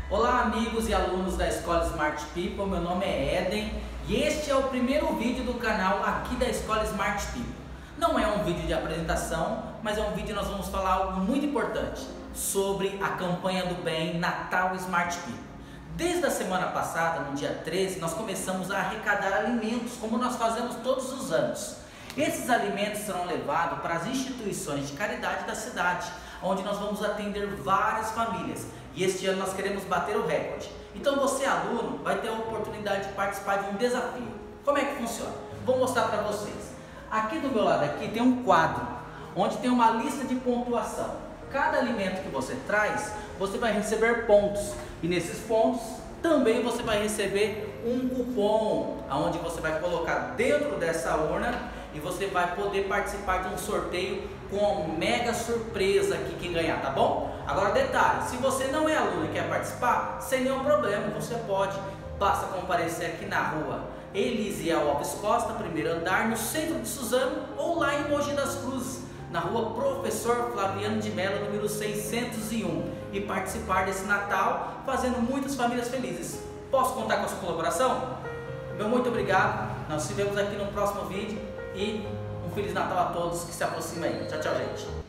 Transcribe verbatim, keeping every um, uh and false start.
Olá amigos e alunos da Escola Smart People, meu nome é Eden e este é o primeiro vídeo do canal aqui da Escola Smart People. Não é um vídeo de apresentação, mas é um vídeo que nós vamos falar algo muito importante sobre a campanha do bem Natal Smart People. Desde a semana passada, no dia treze, nós começamos a arrecadar alimentos, como nós fazemos todos os anos. Esses alimentos serão levados para as instituições de caridade da cidade, onde nós vamos atender várias famílias. E este ano nós queremos bater o recorde. Então você, aluno, vai ter a oportunidade de participar de um desafio. Como é que funciona? Vou mostrar para vocês. Aqui do meu lado aqui tem um quadro, onde tem uma lista de pontuação. Cada alimento que você traz, você vai receber pontos. E nesses pontos, também você vai receber um cupom, onde você vai colocar dentro dessa urna e você vai poder participar de um sorteio com uma mega surpresa aqui quem ganhar, tá bom? Agora detalhe, se você não é aluno e quer participar, sem nenhum problema, você pode, basta comparecer aqui na rua Elisiel Alves Costa, primeiro andar, no centro de Suzano, ou lá em Mogi das Cruzes, na rua Professor Flaviano de Mello, número seiscentos e um, e participar desse Natal, fazendo muitas famílias felizes. Posso contar com a sua colaboração? Meu muito obrigado, nós nos vemos aqui no próximo vídeo e um Feliz Natal a todos que se aproximam aí. Tchau, tchau, gente.